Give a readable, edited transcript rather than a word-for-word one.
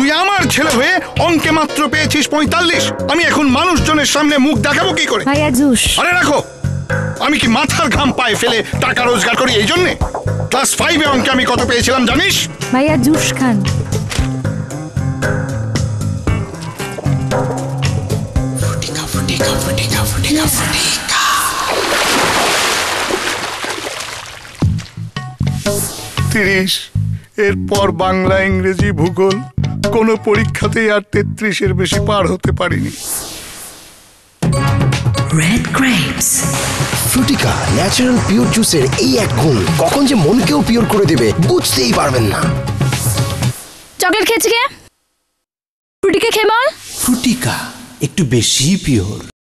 তুই আমার ছেলে হয়ে অঙ্কে মাত্র পেয়েছিস 45। আমি এখন মানুষজনের সামনে মুখ দেখাবো কি করে? ভাইয়া জুস। আরে রাখো, আমি কি মাথার ঘাম পায়ে ফেলে টাকা রোজগার করি এই জন্যে? ক্লাস 5-এ অঙ্কে আমি কত পেয়েছিলাম জানিস? ভাইয়া জুস খান। ফুটিকা ফুটিকা ফুটিকা ফুটিকা ফুটিকা। 30। এরপর বাংলা, ইংরেজি, ভূগোল কোনো পরীক্ষাতেই আর 33-এর বেশি পার হতে পারিনি। Red grapes. Fruitika natural pure জুসের এই এক গুণ কখন যে মনকেও পিওর করে দেবে বুঝতেই পারবেন না। চকলেট খেয়েছি কে? ফ্রুটিকে খেয়ে বল। ফ্রুটিকা একটু বেশি পিওর।